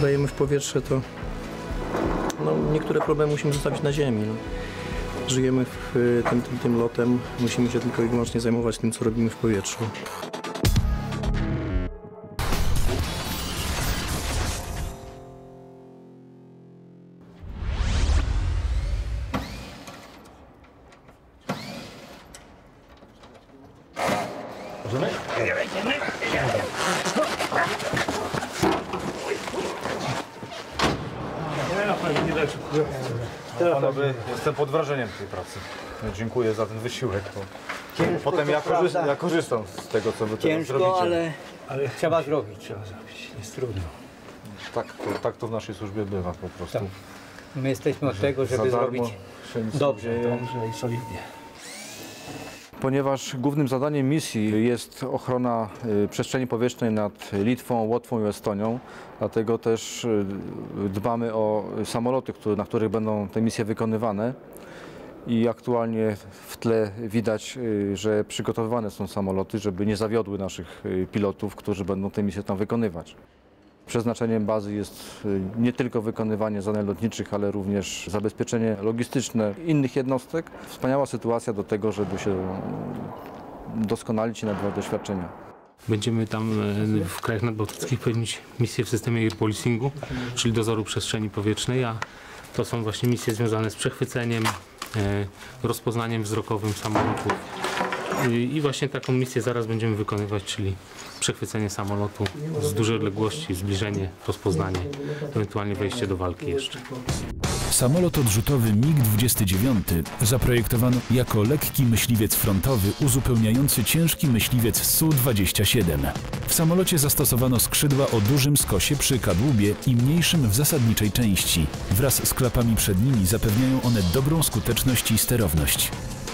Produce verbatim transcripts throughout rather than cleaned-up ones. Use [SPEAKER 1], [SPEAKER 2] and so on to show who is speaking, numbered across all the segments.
[SPEAKER 1] dajemy w powietrze, to no, niektóre problemy musimy zostawić na ziemi. No. Żyjemy w tym, tym, tym lotem, musimy się tylko i wyłącznie zajmować tym, co robimy w powietrzu.
[SPEAKER 2] Możemy? Jedziemy.
[SPEAKER 3] Panowie, jestem pod wrażeniem tej pracy. Dziękuję za ten wysiłek.
[SPEAKER 2] Ciężko,
[SPEAKER 3] Potem ja, korzy
[SPEAKER 2] prawda.
[SPEAKER 3] ja korzystam z tego, co wy teraz
[SPEAKER 2] Ciężko,
[SPEAKER 3] zrobicie.
[SPEAKER 2] ale, ale trzeba zrobić. Trzeba zrobić. Jest trudno.
[SPEAKER 3] Tak, to, tak to w naszej służbie bywa po prostu.
[SPEAKER 2] Tak. My jesteśmy od tego,
[SPEAKER 3] Za
[SPEAKER 2] żeby
[SPEAKER 3] darmo
[SPEAKER 2] zrobić
[SPEAKER 3] się nic nie
[SPEAKER 2] dobrze,
[SPEAKER 3] dzieje.
[SPEAKER 2] dobrze i solidnie.
[SPEAKER 3] Ponieważ głównym zadaniem misji jest ochrona y, przestrzeni powietrznej nad Litwą, Łotwą i Estonią, dlatego też y, dbamy o samoloty, które, na których będą te misje wykonywane. I aktualnie w tle widać, y, że przygotowywane są samoloty, żeby nie zawiodły naszych y, pilotów, którzy będą te misje tam wykonywać. Przeznaczeniem bazy jest nie tylko wykonywanie zadań lotniczych, ale również zabezpieczenie logistyczne innych jednostek. Wspaniała sytuacja do tego, żeby się doskonalić i nabywać doświadczenia.
[SPEAKER 4] Będziemy tam w krajach nadbałtyckich pełnić misję w systemie air policingu, czyli dozoru przestrzeni powietrznej, a to są właśnie misje związane z przechwyceniem, rozpoznaniem wzrokowym samolotów. I właśnie taką misję zaraz będziemy wykonywać, czyli przechwycenie samolotu z dużej odległości, zbliżenie, rozpoznanie, ewentualnie wejście do walki jeszcze.
[SPEAKER 5] Samolot odrzutowy mig dwadzieścia dziewięć zaprojektowano jako lekki myśliwiec frontowy uzupełniający ciężki myśliwiec S U dwadzieścia siedem. W samolocie zastosowano skrzydła o dużym skosie przy kadłubie i mniejszym w zasadniczej części. Wraz z klapami przednimi zapewniają one dobrą skuteczność i sterowność.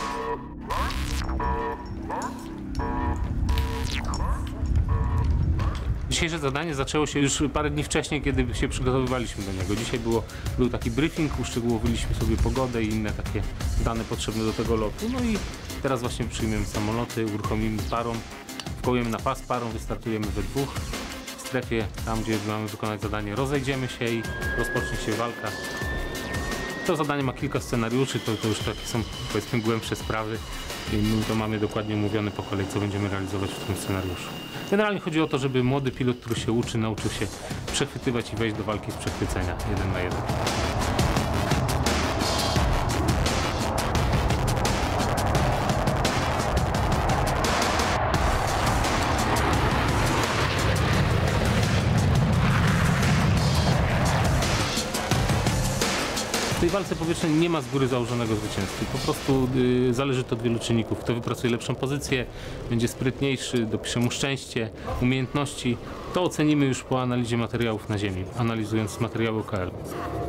[SPEAKER 4] Dzisiejsze zadanie zaczęło się już parę dni wcześniej, kiedy się przygotowywaliśmy do niego. Dzisiaj było, był taki briefing, uszczegółowiliśmy sobie pogodę i inne takie dane potrzebne do tego lotu. No i teraz właśnie przyjmiemy samoloty, uruchomimy parą, wkołujemy na pas parą, wystartujemy we dwóch. W strefie, tam gdzie mamy wykonać zadanie, rozejdziemy się i rozpocznie się walka. To zadanie ma kilka scenariuszy, to, to już takie są, powiedzmy, głębsze sprawy. I my to mamy dokładnie omówione po kolei, co będziemy realizować w tym scenariuszu. Generalnie chodzi o to, żeby młody pilot, który się uczy, nauczył się przechwytywać i wejść do walki z przechwycenia jeden na jeden. W tej walce powietrznej nie ma z góry założonego zwycięstwa. Po prostu y, zależy to od wielu czynników. Kto wypracuje lepszą pozycję, będzie sprytniejszy, dopisze mu szczęście, umiejętności. To ocenimy już po analizie materiałów na ziemi, analizując materiały O K L.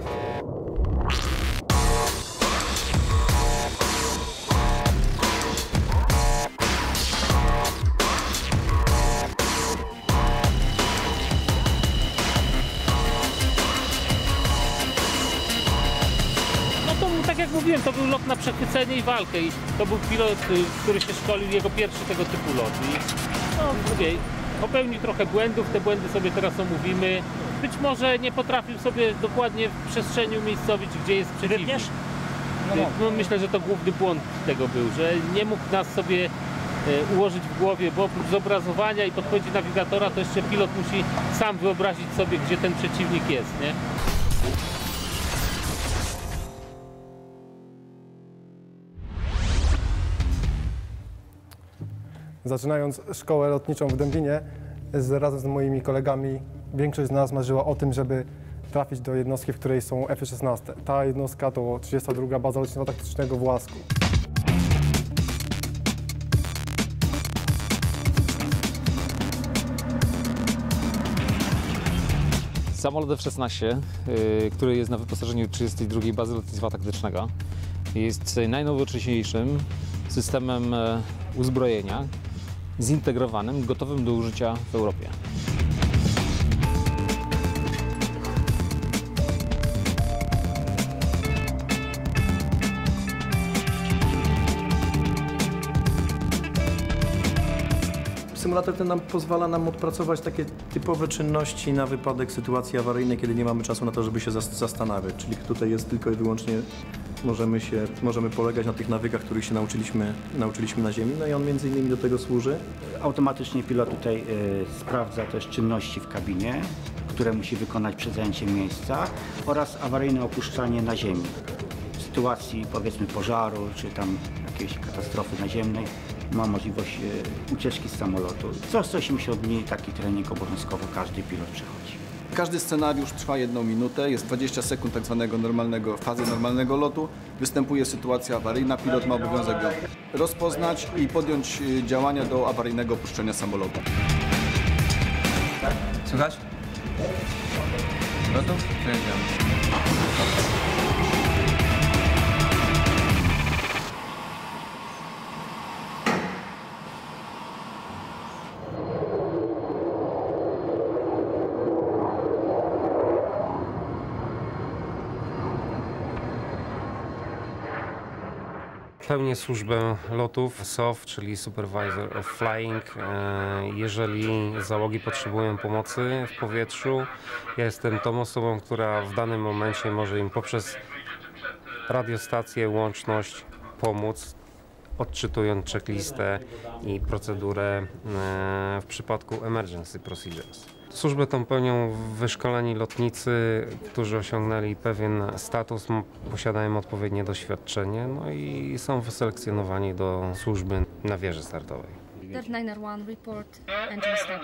[SPEAKER 4] Tak jak mówiłem, to był lot na przechwycenie i walkę i to był pilot, który się szkolił, jego pierwszy tego typu lot. I no, mówię, popełnił trochę błędów, te błędy sobie teraz omówimy. Być może nie potrafił sobie dokładnie w przestrzeni umiejscowić, gdzie jest przeciwnik. No, no, myślę, że to główny błąd tego był, że nie mógł nas sobie e, ułożyć w głowie, bo oprócz zobrazowania i podpowiedzi nawigatora, to jeszcze pilot musi sam wyobrazić sobie, gdzie ten przeciwnik jest, nie?
[SPEAKER 6] Zaczynając szkołę lotniczą w Dębinie, z, razem z moimi kolegami, większość z nas marzyła o tym, żeby trafić do jednostki, w której są F szesnaście. Ta jednostka to trzydziesta druga Baza Lotnictwa Taktycznego w Łasku.
[SPEAKER 7] Samolot F szesnaście, yy, który jest na wyposażeniu trzydziestej drugiej Bazy Lotnictwa Taktycznego, jest najnowocześniejszym systemem uzbrojenia zintegrowanym, gotowym do użycia w Europie.
[SPEAKER 1] Symulator ten nam pozwala nam odpracować takie typowe czynności na wypadek sytuacji awaryjnej, kiedy nie mamy czasu na to, żeby się zas- zastanawiać. Czyli tutaj jest tylko i wyłącznie możemy, się, możemy polegać na tych nawykach, których się nauczyliśmy, nauczyliśmy na ziemi. No i on między innymi do tego służy.
[SPEAKER 8] Automatycznie pilot tutaj y, sprawdza też czynności w kabinie, które musi wykonać przed zajęciem miejsca oraz awaryjne opuszczanie na ziemi. W sytuacji powiedzmy pożaru czy tam jakiejś katastrofy naziemnej ma możliwość y, ucieczki z samolotu. Co sto osiemdziesiąt dni taki trening obowiązkowo każdy pilot przechodzi.
[SPEAKER 9] Każdy scenariusz trwa jedną minutę, jest dwadzieścia sekund tak zwanego normalnego, fazy normalnego lotu. Występuje sytuacja awaryjna, pilot ma obowiązek ją rozpoznać i podjąć y, działania do awaryjnego opuszczenia samolotu.
[SPEAKER 10] Słychać? Gotów? Przejedziemy.
[SPEAKER 11] Pełnię służbę lotów S O F, czyli Supervisor of Flying. Jeżeli załogi potrzebują pomocy w powietrzu, ja jestem tą osobą, która w danym momencie może im poprzez radiostację, łączność pomóc, odczytując checklistę i procedurę w przypadku emergency procedures. Służbę tą pełnią wyszkoleni lotnicy, którzy osiągnęli pewien status, posiadają odpowiednie doświadczenie, no i są wyselekcjonowani do służby na wieży startowej.
[SPEAKER 12] dziewięć zero jeden report engine stop.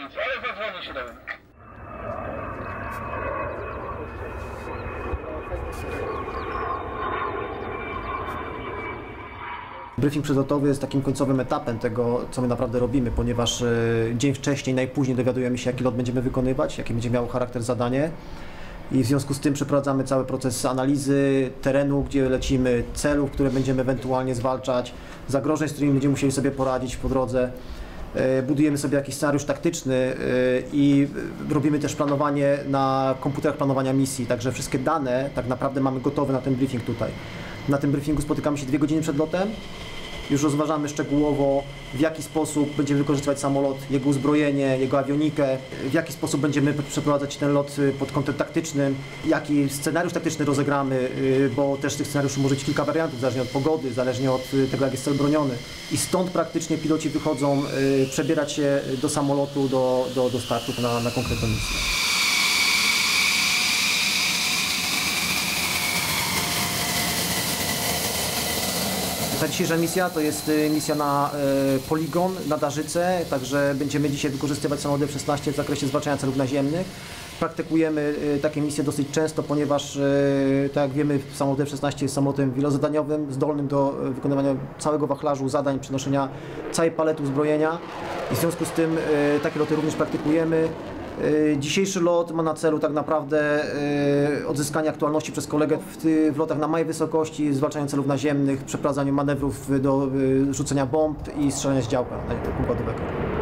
[SPEAKER 13] Briefing przedlotowy jest takim końcowym etapem tego, co my naprawdę robimy, ponieważ dzień wcześniej, najpóźniej dowiadujemy się, jaki lot będziemy wykonywać, jaki będzie miał charakter zadanie i w związku z tym przeprowadzamy cały proces analizy terenu, gdzie lecimy, celów, które będziemy ewentualnie zwalczać, zagrożeń, z którymi będziemy musieli sobie poradzić po drodze. Budujemy sobie jakiś scenariusz taktyczny i robimy też planowanie na komputerach planowania misji, także wszystkie dane tak naprawdę mamy gotowe na ten briefing tutaj. Na tym briefingu spotykamy się dwie godziny przed lotem. Już rozważamy szczegółowo, w jaki sposób będziemy wykorzystywać samolot, jego uzbrojenie, jego awionikę, w jaki sposób będziemy przeprowadzać ten lot pod kątem taktycznym, jaki scenariusz taktyczny rozegramy, bo też tych scenariuszy może być kilka wariantów, zależnie od pogody, zależnie od tego, jak jest cel broniony. I stąd praktycznie piloci wychodzą przebierać się do samolotu, do, do, do startu na, na konkretną misję. Ta dzisiejsza misja to jest misja na e, poligon, na Darzyce, także będziemy dzisiaj wykorzystywać samolot F szesnaście w zakresie zwalczania celów naziemnych. Praktykujemy e, takie misje dosyć często, ponieważ, e, tak jak wiemy, samolot F szesnaście jest samolotem wielozadaniowym, zdolnym do e, wykonywania całego wachlarzu zadań, przenoszenia całej palety uzbrojenia i w związku z tym e, takie loty również praktykujemy. Dzisiejszy lot ma na celu tak naprawdę odzyskanie aktualności przez kolegę w, w lotach na małej wysokości, zwalczaniu celów naziemnych, przeprowadzaniu manewrów do rzucenia bomb i strzelania z działka pokładowego.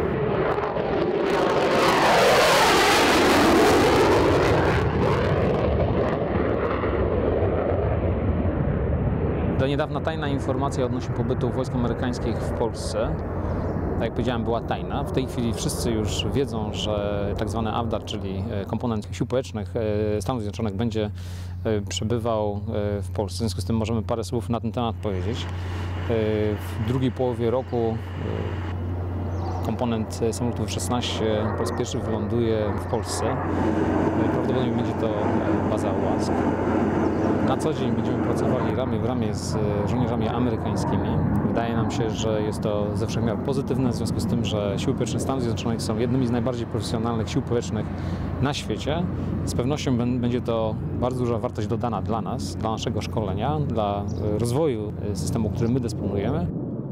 [SPEAKER 7] Do niedawna tajna informacja odnośnie pobytu wojsk amerykańskich w Polsce, tak jak powiedziałem, była tajna. W tej chwili wszyscy już wiedzą, że tak zwany A W D A R, czyli komponent sił powietrznych Stanów Zjednoczonych, będzie przebywał w Polsce. W związku z tym możemy parę słów na ten temat powiedzieć. W drugiej połowie roku komponent samolotu F szesnaście po raz pierwszy wyląduje w Polsce. Prawdopodobnie będzie to baza Łask. Na co dzień będziemy pracowali ramię w ramię z żołnierzami amerykańskimi. Wydaje nam się, że jest to ze wszech miar pozytywne, w związku z tym, że siły powietrzne Stanów Zjednoczonych są jednymi z najbardziej profesjonalnych sił powietrznych na świecie. Z pewnością będzie to bardzo duża wartość dodana dla nas, dla naszego szkolenia, dla rozwoju systemu, którym my dysponujemy.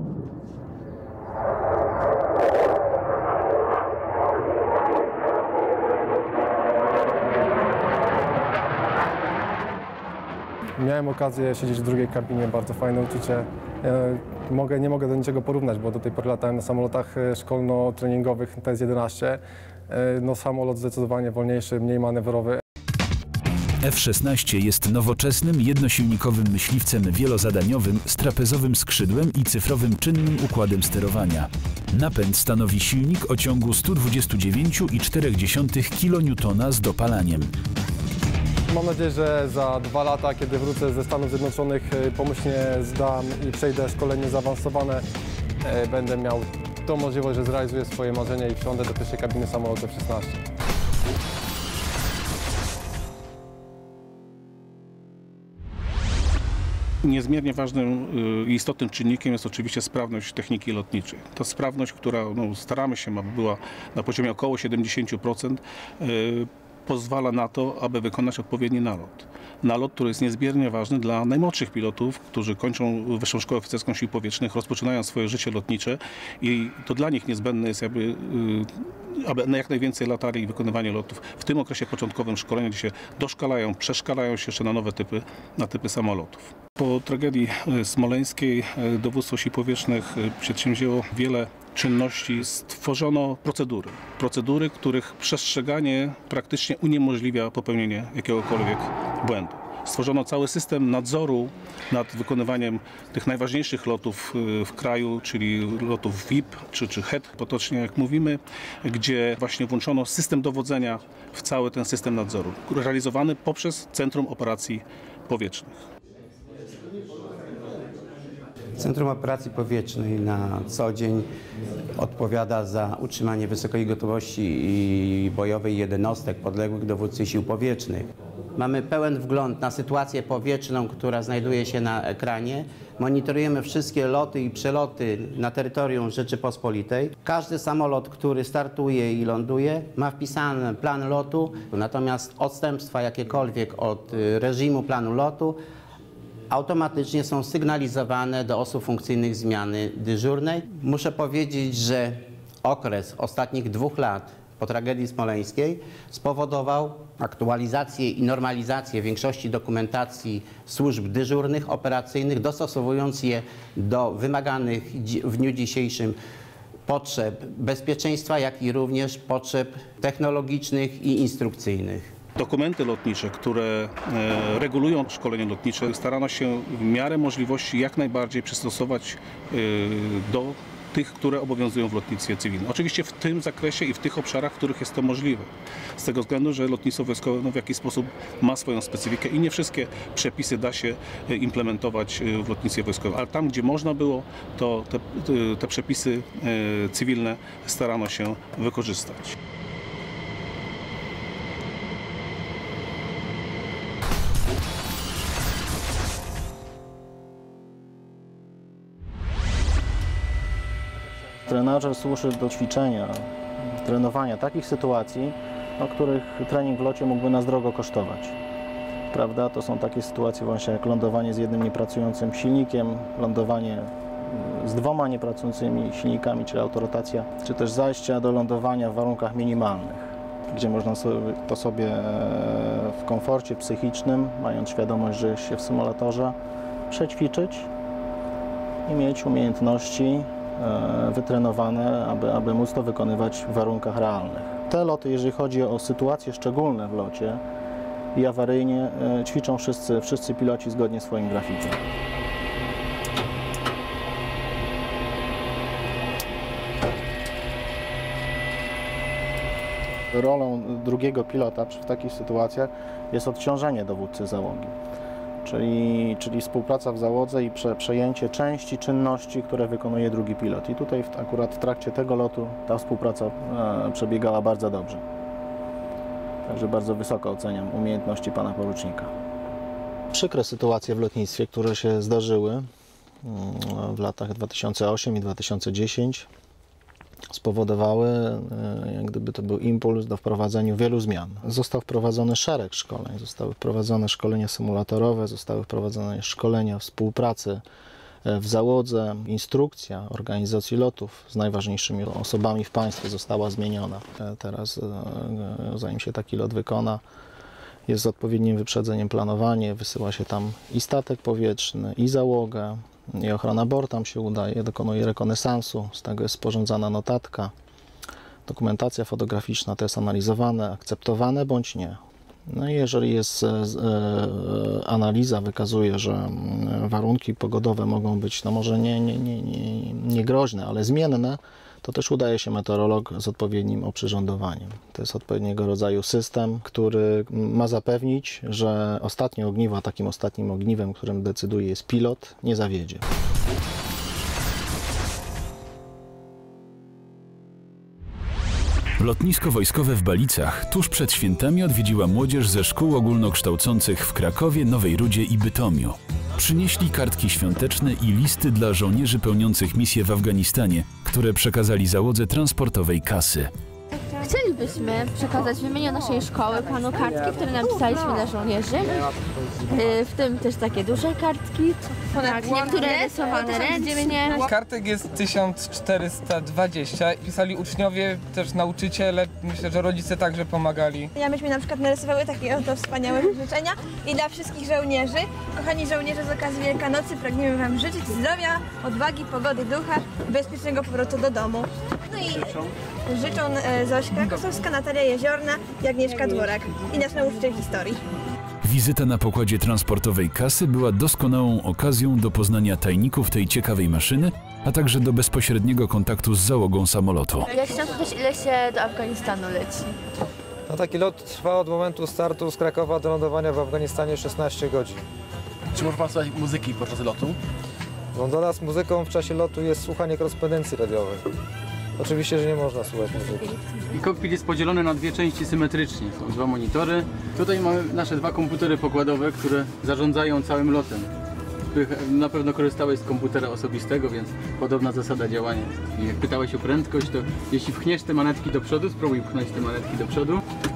[SPEAKER 6] Miałem okazję siedzieć w drugiej kabinie, bardzo fajne uczucie. Mogę, nie mogę do niczego porównać, bo do tej pory latałem na samolotach szkolno-treningowych T S jedenaście. No, samolot zdecydowanie wolniejszy, mniej manewrowy.
[SPEAKER 5] F szesnaście jest nowoczesnym, jednosilnikowym myśliwcem wielozadaniowym z trapezowym skrzydłem i cyfrowym czynnym układem sterowania. Napęd stanowi silnik o ciągu stu dwudziestu dziewięciu przecinek cztery kilonewtona z dopalaniem.
[SPEAKER 6] Mam nadzieję, że za dwa lata, kiedy wrócę ze Stanów Zjednoczonych, pomyślnie zdam i przejdę szkolenie zaawansowane, będę miał tą możliwość, że zrealizuję swoje marzenia i wsiądę do pierwszej kabiny samolotu F szesnaście.
[SPEAKER 10] Niezmiernie ważnym i istotnym czynnikiem jest oczywiście sprawność techniki lotniczej. To sprawność, która no, staramy się, aby była na poziomie około siedemdziesięciu procent, yy, pozwala na to, aby wykonać odpowiedni nalot. Nalot, który jest niezmiernie ważny dla najmłodszych pilotów, którzy kończą Wyższą Szkołę Oficerską Sił Powietrznych, rozpoczynają swoje życie lotnicze i to dla nich niezbędne jest, aby, yy, aby na jak najwięcej latali i wykonywanie lotów w tym okresie początkowym szkolenia, gdzie się doszkalają, przeszkalają się jeszcze na nowe typy, na typy samolotów. Po tragedii smoleńskiej Dowództwo Sił Powietrznych przedsięwzięło wiele czynności, stworzono procedury. Procedury, których przestrzeganie praktycznie uniemożliwia popełnienie jakiegokolwiek błędu. Stworzono cały system nadzoru nad wykonywaniem tych najważniejszych lotów w kraju, czyli lotów V I P czy, czy H E T, potocznie jak mówimy, gdzie właśnie włączono system dowodzenia w cały ten system nadzoru, realizowany poprzez Centrum Operacji Powietrznych.
[SPEAKER 14] Centrum Operacji Powietrznej na co dzień odpowiada za utrzymanie wysokiej gotowości i bojowej jednostek podległych dowódcy Sił Powietrznych. Mamy pełen wgląd na sytuację powietrzną, która znajduje się na ekranie. Monitorujemy wszystkie loty i przeloty na terytorium Rzeczypospolitej. Każdy samolot, który startuje i ląduje, ma wpisany plan lotu, natomiast odstępstwa jakiekolwiek od reżimu planu lotu automatycznie są sygnalizowane do osób funkcyjnych zmiany dyżurnej. Muszę powiedzieć, że okres ostatnich dwóch lat po tragedii smoleńskiej spowodował aktualizację i normalizację większości dokumentacji służb dyżurnych, operacyjnych, dostosowując je do wymaganych w dniu dzisiejszym potrzeb bezpieczeństwa, jak i również potrzeb technologicznych i instrukcyjnych.
[SPEAKER 10] Dokumenty lotnicze, które e, regulują szkolenie lotnicze, starano się w miarę możliwości jak najbardziej przystosować e, do tych, które obowiązują w lotnictwie cywilnym. Oczywiście w tym zakresie i w tych obszarach, w których jest to możliwe. Z tego względu, że lotnictwo wojskowe no, w jakiś sposób ma swoją specyfikę i nie wszystkie przepisy da się implementować w lotnictwie wojskowym. Ale tam, gdzie można było, to te, te przepisy e, cywilne starano się wykorzystać.
[SPEAKER 15] Trenażer służy do ćwiczenia, trenowania takich sytuacji, o których trening w locie mógłby nas drogo kosztować. Prawda? To są takie sytuacje właśnie jak lądowanie z jednym niepracującym silnikiem, lądowanie z dwoma niepracującymi silnikami, czyli autorotacja, czy też zajścia do lądowania w warunkach minimalnych, gdzie można sobie, to sobie w komforcie psychicznym, mając świadomość, że się w symulatorze, przećwiczyć i mieć umiejętności wytrenowane, aby, aby móc to wykonywać w warunkach realnych. Te loty, jeżeli chodzi o sytuacje szczególne w locie i awaryjnie, ćwiczą wszyscy, wszyscy piloci zgodnie z swoim grafikiem. Rolą drugiego pilota w takich sytuacjach jest odciążenie dowódcy załogi. Czyli, czyli współpraca w załodze i prze, przejęcie części czynności, które wykonuje drugi pilot. I tutaj w, akurat w trakcie tego lotu ta współpraca e, przebiegała bardzo dobrze. Także bardzo wysoko oceniam umiejętności pana porucznika. Przykre sytuacje w lotnictwie, które się zdarzyły w latach dwa tysiące ósmym i dwa tysiące dziesiątym, spowodowały, jak gdyby to był impuls do wprowadzenia wielu zmian. Został wprowadzony szereg szkoleń, zostały wprowadzone szkolenia symulatorowe, zostały wprowadzone szkolenia współpracy w załodze, instrukcja organizacji lotów z najważniejszymi osobami w państwie została zmieniona. Teraz, zanim się taki lot wykona, jest z odpowiednim wyprzedzeniem planowanie, wysyła się tam i statek powietrzny, i załogę, i ochrona bord tam się udaje, dokonuje rekonesansu, z tego jest sporządzana notatka, dokumentacja fotograficzna, to jest analizowane, akceptowane bądź nie. No i jeżeli jest e, analiza wykazuje, że warunki pogodowe mogą być, no może nie, nie, nie, nie, nie groźne, ale zmienne, to też udaje się meteorolog z odpowiednim oprzyrządowaniem. To jest odpowiedniego rodzaju system, który ma zapewnić, że ostatnie ogniwo, a takim ostatnim ogniwem, którym decyduje jest pilot, nie zawiedzie.
[SPEAKER 5] Lotnisko wojskowe w Balicach tuż przed świętami odwiedziła młodzież ze szkół ogólnokształcących w Krakowie, Nowej Rudzie i Bytomiu. Przynieśli kartki świąteczne i listy dla żołnierzy pełniących misję w Afganistanie, które przekazali załodze transportowej kasy.
[SPEAKER 16] Chcielibyśmy przekazać w imieniu naszej szkoły panu kartki, które napisaliśmy dla żołnierzy, w tym też takie duże kartki, tak, niektóre rysowane ręcznie.
[SPEAKER 17] Kartek jest tysiąc czterysta dwadzieścia. Pisali uczniowie, też nauczyciele, myślę, że rodzice także pomagali.
[SPEAKER 18] Ja myśmy na przykład narysowały takie oto wspaniałe życzenia i dla wszystkich żołnierzy. Kochani żołnierze, z okazji Wielkanocy pragniemy Wam życzyć zdrowia, odwagi, pogody ducha i bezpiecznego powrotu do domu. No i życzą Zośka Kosowska, Natalia Jeziorna i Agnieszka Dworak i nasz nauczyciel historii.
[SPEAKER 5] Wizyta na pokładzie transportowej kasy była doskonałą okazją do poznania tajników tej ciekawej maszyny, a także do bezpośredniego kontaktu z załogą samolotu.
[SPEAKER 16] Ja chciałam zapytać, ile się do Afganistanu leci?
[SPEAKER 19] No, taki lot trwa od momentu startu z Krakowa do lądowania w Afganistanie szesnaście godzin.
[SPEAKER 20] Czy może pan słuchać muzyki podczas lotu?
[SPEAKER 19] No, dla nas muzyką w czasie lotu jest słuchanie korespondencji radiowej. Oczywiście, że nie można słuchać muzyki.
[SPEAKER 21] I kokpit jest podzielony na dwie części symetrycznie. Są dwa monitory. Tutaj mamy nasze dwa komputery pokładowe, które zarządzają całym lotem. Na pewno korzystałeś z komputera osobistego, więc podobna zasada działania jest. I jak pytałeś o prędkość, to jeśli pchniesz te manetki do przodu, spróbuj pchnąć te manetki do przodu.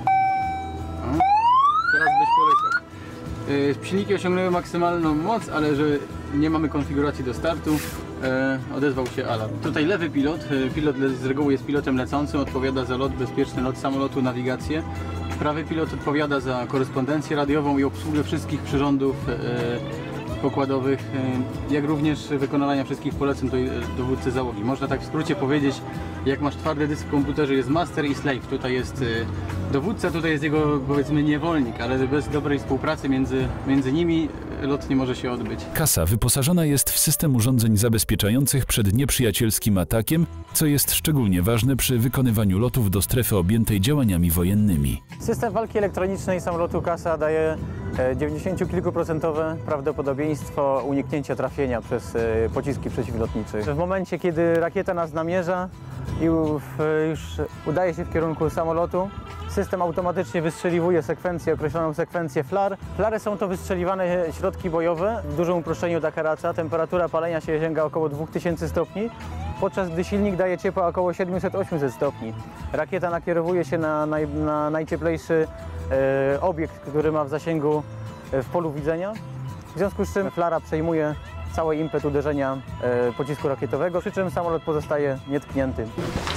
[SPEAKER 21] O, teraz byś poleciał. Silniki osiągnęły maksymalną moc, ale że nie mamy konfiguracji do startu, e, odezwał się alarm. Tutaj lewy pilot, pilot z reguły jest pilotem lecącym, odpowiada za lot, bezpieczny lot samolotu, nawigację. Prawy pilot odpowiada za korespondencję radiową i obsługę wszystkich przyrządów e, pokładowych, e, jak również wykonywania wszystkich poleceń do dowódcy załogi. Można tak w skrócie powiedzieć, jak masz twardy dysk w komputerze, jest master i slave. Tutaj jest e, dowódca, tutaj jest jego, powiedzmy, niewolnik, ale bez dobrej współpracy między, między nimi lot nie może się odbyć.
[SPEAKER 5] Kasa wyposażona jest w system urządzeń zabezpieczających przed nieprzyjacielskim atakiem, co jest szczególnie ważne przy wykonywaniu lotów do strefy objętej działaniami wojennymi.
[SPEAKER 22] System walki elektronicznej samolotu Kasa daje dziewięćdziesięciokilkuprocentowe prawdopodobieństwo uniknięcia trafienia przez pociski przeciwlotnicze. W momencie, kiedy rakieta nas namierza i już udaje się w kierunku samolotu, system automatycznie wystrzeliwuje sekwencję, określoną sekwencję flar. Flary są to wystrzeliwane środki bojowe. W dużym uproszczeniu Dakaraca temperatura palenia się sięga około dwóch tysięcy stopni, podczas gdy silnik daje ciepła około siedemset do osiemset stopni. Rakieta nakierowuje się na, naj, na najcieplejszy e, obiekt, który ma w zasięgu e, w polu widzenia. W związku z czym flara przejmuje cały impet uderzenia e, pocisku rakietowego, przy czym samolot pozostaje nietknięty.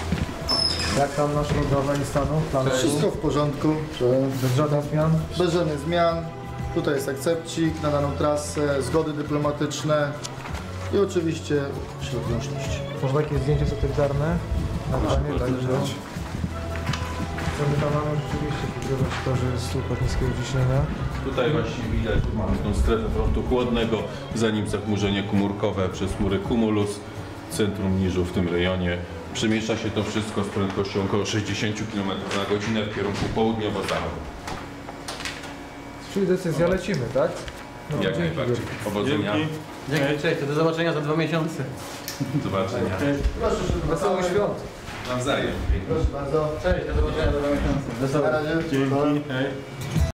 [SPEAKER 19] Jak tam nasz lot do Afganistanu?
[SPEAKER 23] Wszystko w porządku.
[SPEAKER 19] Bez żadnych zmian?
[SPEAKER 23] Bez żadnych zmian. Tutaj jest akcepcik na daną trasę, zgody dyplomatyczne i oczywiście ślub łączności.
[SPEAKER 19] Można jakieś zdjęcie satelitarne? Na planie, tak widać. My tam mamy rzeczywiście pokazywać to, że jest super niskiego ciśnienia.
[SPEAKER 24] Tutaj właśnie widać, mamy tą strefę frontu chłodnego, za nim zachmurzenie komórkowe przez chmury cumulus, centrum niżu w tym rejonie. Przemieszcza się to wszystko z prędkością około sześćdziesiąt kilometrów na godzinę w kierunku południowo-zachodu.
[SPEAKER 19] Czyli decyzja lecimy, tak?
[SPEAKER 24] No, jak najbardziej. Powodzenia.
[SPEAKER 21] Dzięki, cześć, to do zobaczenia za dwa miesiące.
[SPEAKER 24] Do zobaczenia.
[SPEAKER 23] Proszę,
[SPEAKER 19] wesołych świąt.
[SPEAKER 24] Nawzajem.
[SPEAKER 23] Proszę bardzo.
[SPEAKER 21] Cześć, do zobaczenia za dwa miesiące.
[SPEAKER 23] Na razie.
[SPEAKER 24] Dzięki. Hej.